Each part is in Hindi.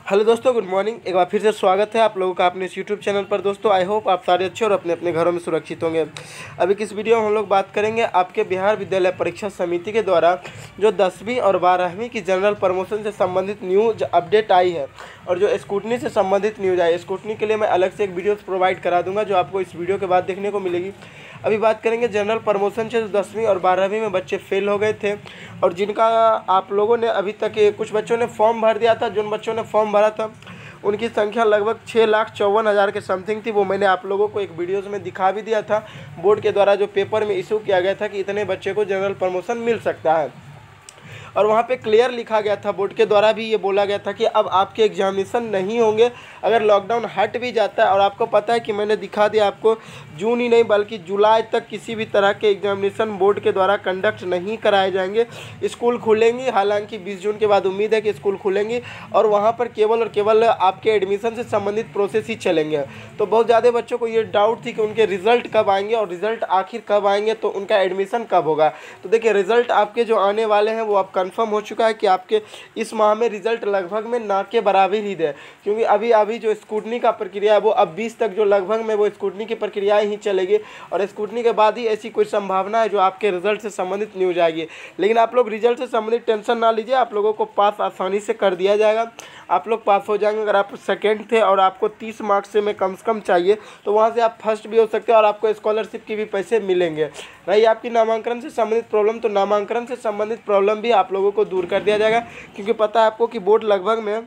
हेलो दोस्तों, गुड मॉर्निंग। एक बार फिर से स्वागत है आप लोगों का अपने इस यूट्यूब चैनल पर। दोस्तों आई होप आप सारे अच्छे और अपने अपने घरों में सुरक्षित होंगे। अभी किस वीडियो में हम लोग बात करेंगे आपके बिहार विद्यालय परीक्षा समिति के द्वारा जो 10वीं और 12वीं की जनरल प्रमोशन से संबंधित न्यूज अपडेट आई है और जो स्कूटनी से संबंधित न्यूज आई। स्कूटनी के लिए मैं अलग से एक वीडियो प्रोवाइड करा दूंगा जो आपको इस वीडियो के बाद देखने को मिलेगी। अभी बात करेंगे जनरल प्रमोशन से जो 10वीं और 12वीं में बच्चे फेल हो गए थे और जिनका आप लोगों ने अभी तक कुछ बच्चों ने फॉर्म भर दिया था। जिन बच्चों ने फॉर्म भरा था उनकी संख्या लगभग 6,54,000 के समथिंग थी। वो मैंने आप लोगों को एक वीडियोस में दिखा भी दिया था। बोर्ड के द्वारा जो पेपर में इशू किया गया था कि इतने बच्चे को जनरल प्रमोशन मिल सकता है और वहाँ पे क्लियर लिखा गया था, बोर्ड के द्वारा भी ये बोला गया था कि अब आपके एग्जामिनेशन नहीं होंगे अगर लॉकडाउन हट भी जाता है। और आपको पता है कि मैंने दिखा दिया आपको, जून ही नहीं बल्कि जुलाई तक किसी भी तरह के एग्जामिनेशन बोर्ड के द्वारा कंडक्ट नहीं कराए जाएंगे। स्कूल खुलेंगी, हालांकि 20 जून के बाद उम्मीद है कि स्कूल खुलेंगी और वहाँ पर केवल और केवल आपके एडमिशन से संबंधित प्रोसेस ही चलेंगे। तो बहुत ज़्यादा बच्चों को ये डाउट थी कि उनके रिजल्ट कब आएंगे और रिजल्ट आखिर कब आएंगे, तो उनका एडमिशन कब होगा। तो देखिए रिजल्ट आपके जो आने वाले हैं वो आप कंफर्म हो चुका है कि आपके इस माह में रिजल्ट लगभग में ना के बराबर ही दे, क्योंकि अभी जो स्कूटनी का प्रक्रिया है वो अब 20 तक जो लगभग में वो स्कूटनी की प्रक्रिया ही चलेगी और स्कूटनी के बाद ही ऐसी कोई संभावना है जो आपके रिजल्ट से संबंधित न्यूज आएगी। लेकिन आप लोग रिजल्ट से संबंधित टेंशन ना लीजिए, आप लोगों को पास आसानी से कर दिया जाएगा। आप लोग पास हो जाएंगे। अगर आप सेकेंड थे और आपको 30 मार्क्स से में कम से कम चाहिए तो वहाँ से आप फर्स्ट भी हो सकते हैं और आपको स्कॉलरशिप की भी पैसे मिलेंगे। रही आपकी नामांकन से संबंधित प्रॉब्लम, तो नामांकन से संबंधित प्रॉब्लम भी आप लोगों को दूर कर दिया जाएगा, क्योंकि पता है आपको कि बोर्ड लगभग में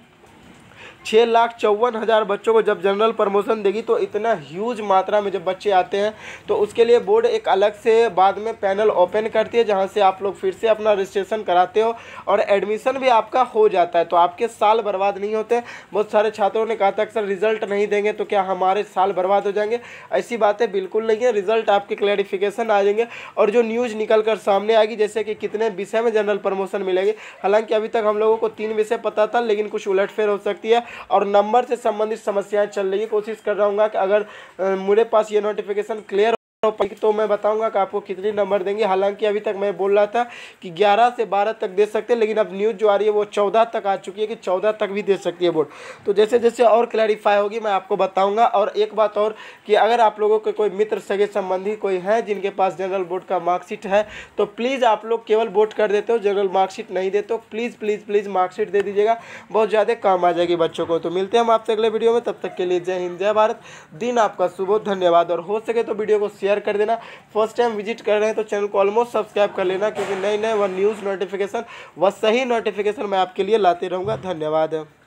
6,54,000 बच्चों को जब जनरल प्रमोशन देगी तो इतना ह्यूज मात्रा में जब बच्चे आते हैं तो उसके लिए बोर्ड एक अलग से बाद में पैनल ओपन करती है जहां से आप लोग फिर से अपना रजिस्ट्रेशन कराते हो और एडमिशन भी आपका हो जाता है। तो आपके साल बर्बाद नहीं होते। बहुत सारे छात्रों ने कहा था कि सर रिजल्ट नहीं देंगे तो क्या हमारे साल बर्बाद हो जाएंगे। ऐसी बातें बिल्कुल नहीं है। रिजल्ट आपके क्लैरिफिकेशन आ जाएंगे और जो न्यूज़ निकल कर सामने आएगी जैसे कि कितने विषय में जनरल प्रमोशन मिलेंगे। हालांकि अभी तक हम लोगों को 3 विषय पता था, लेकिन कुछ उलटफेर हो सकती है और नंबर से संबंधित समस्याएं चल रही है। कोशिश कर रहा हूँ कि अगर मेरे पास ये नोटिफिकेशन क्लियर तो मैं बताऊंगा कि आपको कितनी नंबर देंगे। हालांकि अभी तक मैं बोल रहा था कि 11 से 12 तक दे सकते हैं, लेकिन अब न्यूज़ जो आ रही है वो 14 तक आ चुकी है कि 14 तक भी दे सकती है बोर्ड। तो जैसे जैसे और क्लैरिफाई होगी मैं आपको बताऊंगा। और एक बात और कि अगर आप लोगों के कोई मित्र सगे संबंधी कोई है जिनके पास जनरल बोर्ड का मार्कशीट है तो प्लीज़ आप लोग केवल वोट कर देते हो, जनरल मार्कशीट नहीं देते हो। प्लीज़ प्लीज़ प्लीज़ मार्कशीट दे दीजिएगा, बहुत ज़्यादा काम आ जाएगी बच्चों को। तो मिलते हैं हम आपसे अगले वीडियो में, तब तक के लिए जय हिंद जय भारत। दिन आपका शुभ हो, धन्यवाद। और हो सके तो वीडियो को शेयर कर देना। फर्स्ट टाइम विजिट कर रहे हैं तो चैनल को ऑलमोस्ट सब्सक्राइब कर लेना, क्योंकि नए नए व न्यूज़ नोटिफिकेशन व सही नोटिफिकेशन मैं आपके लिए लाते रहूँगा। धन्यवाद।